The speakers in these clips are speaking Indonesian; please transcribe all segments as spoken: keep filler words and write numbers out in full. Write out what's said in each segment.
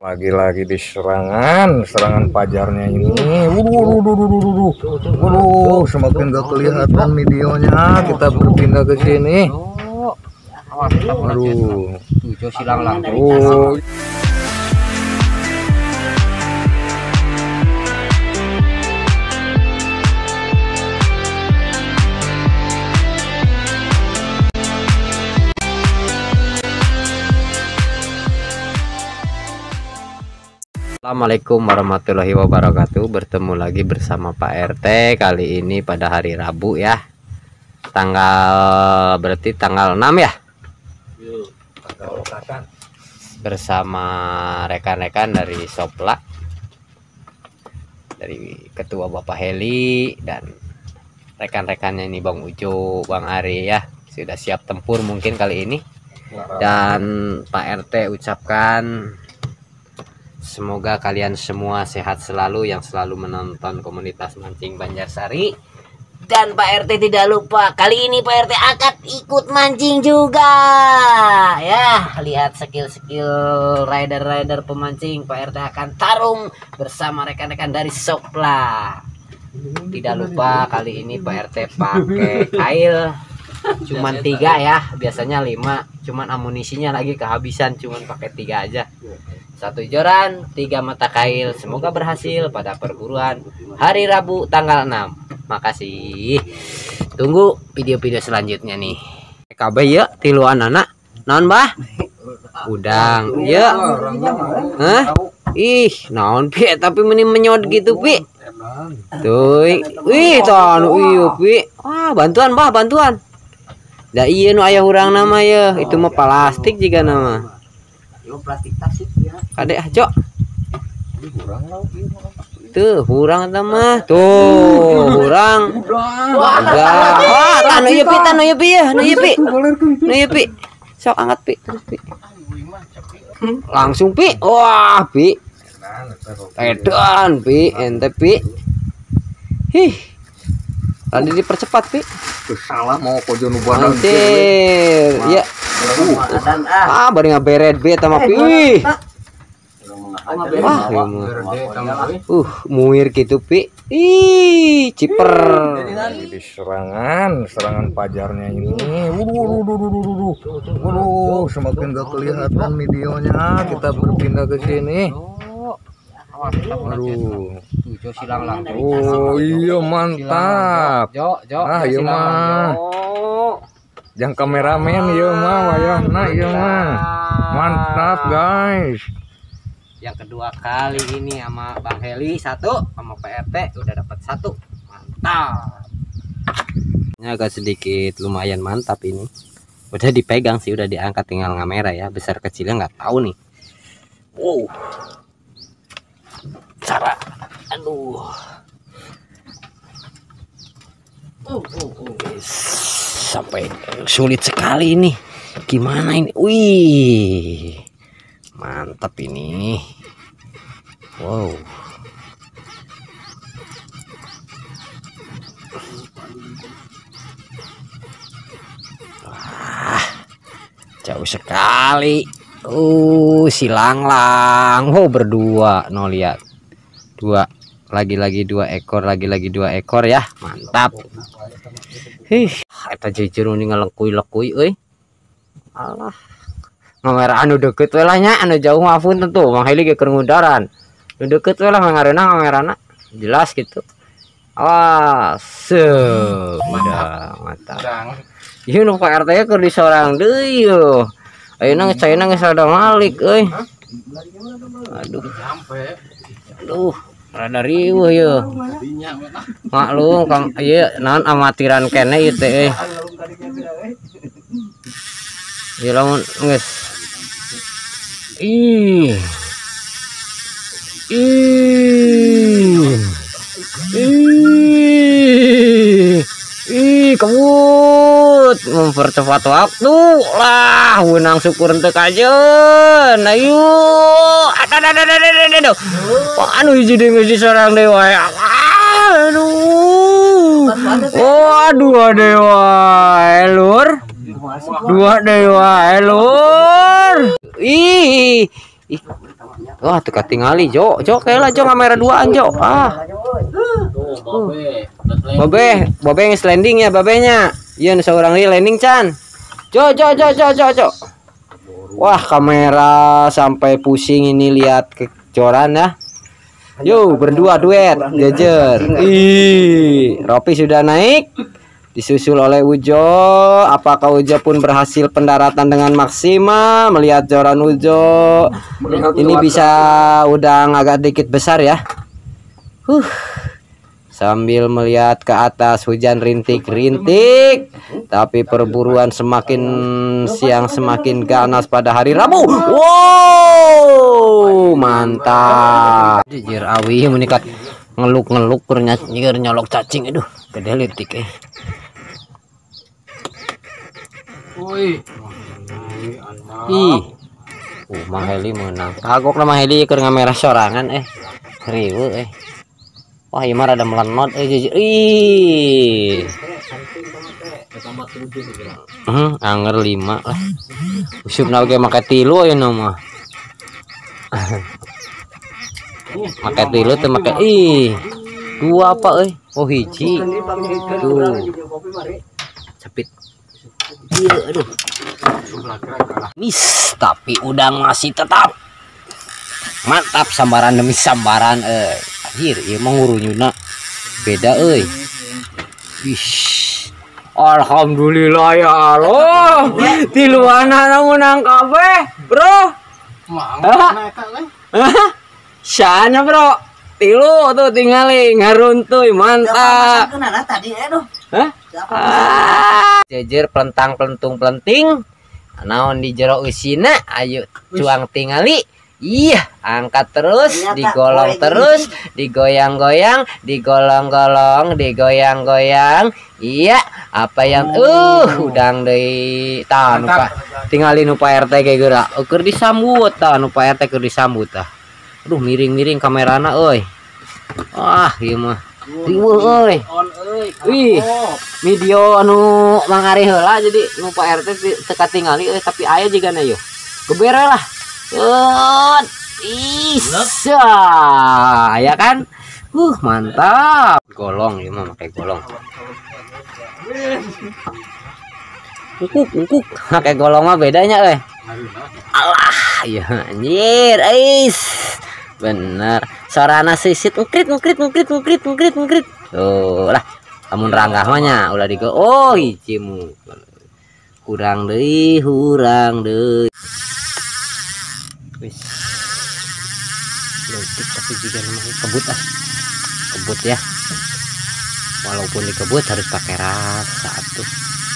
Lagi-lagi di serangan, serangan pajarnya ini. Waduh, waduh, waduh, waduh, waduh, semakin gak kelihatan videonya. Kita berpindah ke sini. Waduh, tujuh silang lang. oh. Assalamualaikum warahmatullahi wabarakatuh. Bertemu lagi bersama Pak R T. Kali ini pada hari Rabu ya, tanggal berarti tanggal enam ya, bersama rekan-rekan dari Sopla, dari ketua Bapak Heli dan rekan-rekannya ini Bang Ujo, Bang Ari ya, sudah siap tempur mungkin kali ini. Dan Pak R T ucapkan semoga kalian semua sehat selalu yang selalu menonton komunitas mancing Banjarsari. Dan Pak R T tidak lupa, kali ini Pak R T akan ikut mancing juga. Ya, lihat skill-skill rider-rider pemancing. Pak R T akan tarung bersama rekan-rekan dari Sopla. Tidak lupa kali ini Pak R T pakai kail cuman tiga ya, biasanya lima, cuman amunisinya lagi kehabisan, cuman pakai tiga aja. Satu joran, tiga mata kail. Semoga berhasil pada perburuan hari Rabu tanggal enam. Makasih. Tunggu video-video selanjutnya nih. K B ya, tiluan anak. Naon bah? Udang. Ya. Hah? Ih, naon pi tapi meni menyod gitu pi. Tuh. Wih, ton ieu pi. Wah, bantuan bah, bantuan. Da iya nu aya urang nama ya. Itu mah plastik juga nama. Yo plastik tasik ya. Kadek ajo. Tuh, hurang eta mah. Tuh, hurang. Udah. Wah, tanu ieu pi, tanu ieu pi ya, nu ieu pi. Nu ieu pi. Sok angkat pi, terus pi. Langsung pi. Wah, pi. Edan pi, ente pi. Hih. Tadi dipercepat pi. Salah mau kojo nu bandang. Ya. Ah, bari ngaberet be eta mah pi. Wah, uh, muir gitu pi. Ih, ciper. Lagi di serangan, serangan pajarnya ini. Waduh, waduh, waduh, waduh, waduh, semakin gak kelihatan videonya. Kita berpindah ke sini. Aduh, tujuh silang lang. oh iya mantap. Jo, jo. Ah iya mah. Yang kameramen iya mah wayahna iya mah. Mantap guys. Yang kedua kali ini sama Bang Heli satu, sama Pak R T udah dapat satu. Mantap. Ini agak sedikit lumayan mantap ini. Udah dipegang sih, udah diangkat, tinggal ngamera ya. Besar kecilnya nggak tahu nih. Wow. Cara, aduh, uh, uh, uh. Sampai sulit sekali ini. Gimana ini? Wih, mantap ini. Wow. Wah, jauh sekali. Uh, silang lang. Oh, berdua. No lihat. Dua, lagi-lagi dua ekor, lagi-lagi dua ekor ya, mantap. Hih, eta jujur ini ngelekui-lekui euy. Alah. Ngamera anu deket we lah nya, anu jauh maafun tentu. Mang Heli ge keur ngudaran. Nu deket we lah ngareuna ngamerana. Jelas gitu. Awas. Udah, mantap. Ieu nu Pak R T keur disorang deui yo. Ayeuna caina geus ada malik euy. Aduh. Aduh, rada riweuh ya. Maklum Kang, ieu naon amatiran kene ieu teh. Ieu lamun geus. Ih. Ih. Ih. Ih, kebut mempercepat waktu lah, wenang syukur teu kajeun. Ayo, aduh, anu hiji geus disorang dewa. Aduh, oh dua dewa, elur, dua dewa, elur. Ih, Ih. Wah, tuh ketingali, Jo. Jo, kayaknya Jo kamera duaan, Jo. Ah. Uh. Babe, babe yang landing ya, babenya. Iya, seorang ini landing, Chan. Jo, Jo, Jo, Jo, Jo, Jo. Wah, kamera sampai pusing ini lihat kecoran ya. Yo, berdua duet, jejer. Ih, Ropi sudah naik. Disusul oleh Ujo. Apakah Ujo pun berhasil pendaratan dengan maksimal? Melihat joran Ujo, ini bisa udang agak dikit besar ya. Huh. Sambil melihat ke atas, hujan rintik-rintik, tapi perburuan semakin siang semakin ganas pada hari Rabu. Wow, mantap. Jijir awi meningkat ngeluk-ngeluk nyir nyolok cacing. Aduh, gede litik eh. Woi. Ih. Uh, Mang Heli menang. Kagok nama Heli keur ngamera sorangan eh. Riweuh eh. Wah, ieu mah rada melenot eh jijir. Ih. Hmm, anger lima lah. Usupna oge make tilu aya mah. Make tilu teh make ih. Dua apa euy? Oh, hiji. Tuh. Cepit. Iya, aduh. Nis, tapi udang masih tetap mantap, sambaran demi sambaran eh. Anjir, ieu mah ngurunyuna beda euy. Wish. Alhamdulillah ya Allah. Tiluana namun nangkap kabeh, Bro. Mangga eta euy. Hah? Sana, Bro. Tilu tuh tinggali ngaruntuy, mantap. Kenapa tadi aduh. Hah? Ah, jejer pelentang pelentung pelenting. Naon di jero usina, ayo cuang tingali. Iya, angkat terus, digolong terus, digoyang-goyang, digolong-golong, digoyang-goyang. Iya, apa yang uh udang deui tah nu Pak. Tingali nu Pak R T ge geura. Keur disambut tah nu Pak R T keur disambut tah. Aduh, miring-miring kamerana euy. Wah, ieu mah riweuh euy. Wih, video anu Mang Ari heula jadi nu Pak R T teu katingali euy, tapi aya jigana yeuh. Gebere lah. Set. Isa. Ya kan? Uh, mantap. Golong ieu mah make golong. Ukuk, ukuk. Make golong mah bedanya euy. Alah, ya anjir, ais. Bener. Sorana sisit ngkrit ngkrit ngkrit ngkrit ngkrit ngkrit. Tuh lah. Amun ranggah mah nya ulah digo. Oh, hiji mu. Kurang deui, hurang deui. Wis. Letik tapi juga namanya kebut ah. Kebut ya. Walaupun dikebut harus pakai rasa tuh.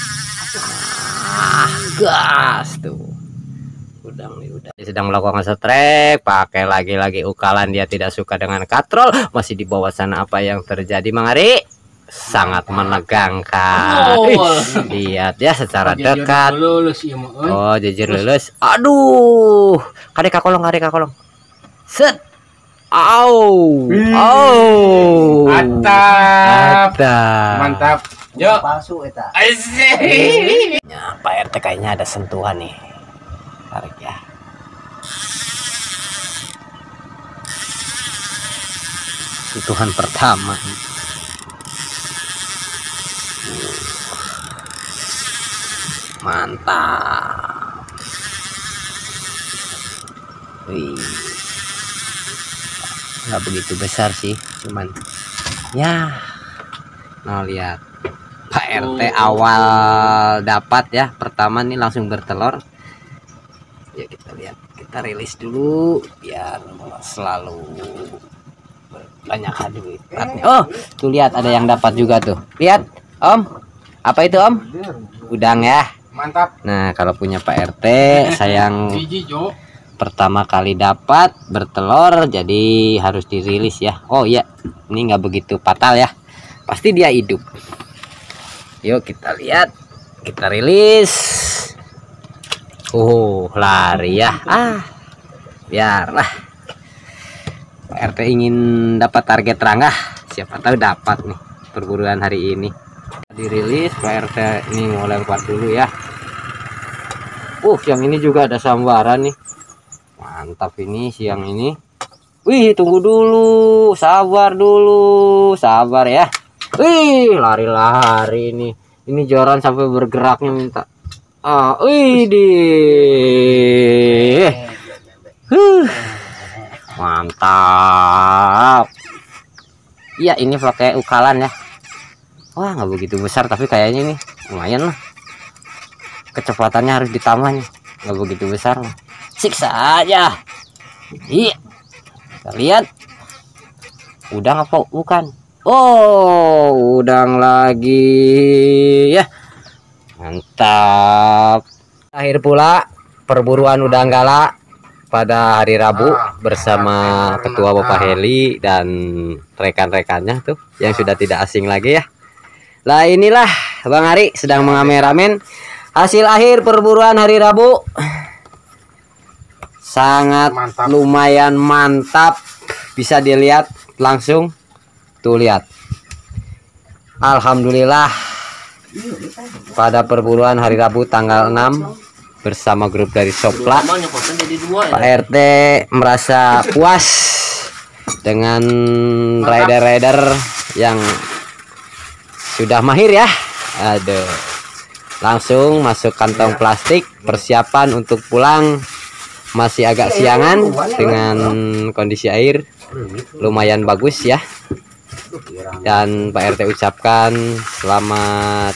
Ah, gas tuh. Udang nih udah. Dia sedang melakukan setrek, pakai lagi-lagi ukalan, dia tidak suka dengan katrol, masih di bawah sana. Apa yang terjadi, Mang Ari? Sangat menegangkan. Oh. Lihat ya secara dekat. Oh, jujur lulus. Aduh, kadek kakolong, kadek kakolong. Set. Au. Au. Mantap. Mantap. Mantap. Yo. Palsu eta. Asik. Ya, Pak R T kayaknya ada sentuhan nih. Tarik ya. Sentuhan pertama. Mantap. Wih, nggak begitu besar sih, cuman ya. Nah, lihat Pak R T awal dapat ya, pertama nih langsung bertelur. Ya kita lihat, kita rilis dulu biar selalu banyak hadir. Oh, tuh lihat ada yang dapat juga tuh. Lihat, Om. Apa itu, Om? Udang ya. Mantap. Nah, kalau punya Pak R T, sayang pertama kali dapat bertelur, jadi harus dirilis ya. Oh iya, ini nggak begitu fatal ya. Pasti dia hidup. Yuk kita lihat, kita rilis. Oh, lari ya. Ah, biarlah. Pak R T ingin dapat target ranggah. Siapa tahu dapat nih perburuan hari ini. Dirilis Pak R T ini mau lempar dulu ya. Uh, yang ini juga ada sambaran nih. Mantap ini siang ini. Wih, tunggu dulu, sabar dulu, sabar ya. Wih, lari-lari ini. Ini joran sampai bergeraknya minta. Ah, wih di. Huh. Mantap. Iya, ini pakai ukalan ya. Wah, nggak begitu besar tapi kayaknya nih lumayan lah. Kecepatannya harus ditambah nih. Nggak begitu besar. Siksa aja. Iya. Kita lihat. Udang apa bukan? Oh, udang lagi ya. Mantap. Akhir pula perburuan udang gala pada hari Rabu bersama Ketua Bapak Heli dan rekan-rekannya tuh yang sudah tidak asing lagi ya. Lah inilah Bang Ari sedang mengameramen hasil akhir perburuan hari Rabu. Sangat mantap. Lumayan mantap, bisa dilihat langsung. Tuh lihat. Alhamdulillah pada perburuan hari Rabu tanggal enam bersama grup dari Sopla, Pak R T merasa puas dengan rider-rider yang sudah mahir ya. Aduh, langsung masuk kantong plastik, persiapan untuk pulang. Masih agak siangan dengan kondisi air lumayan bagus ya. Dan Pak R T ucapkan selamat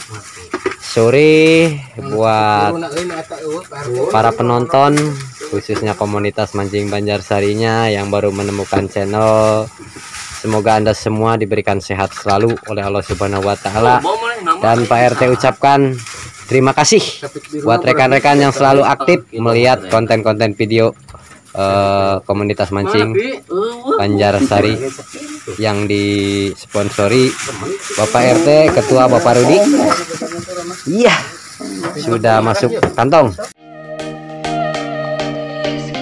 sore buat para penonton, khususnya komunitas mancing Banjarsarinya yang baru menemukan channel. Semoga Anda semua diberikan sehat selalu oleh Allah Subhanahu wa taala. Dan Pak R T ucapkan terima kasih buat rekan-rekan yang selalu aktif melihat konten-konten video uh, komunitas mancing Banjarsari yang disponsori Bapak R T, Ketua Bapak Rudi. Iya, sudah masuk kantong.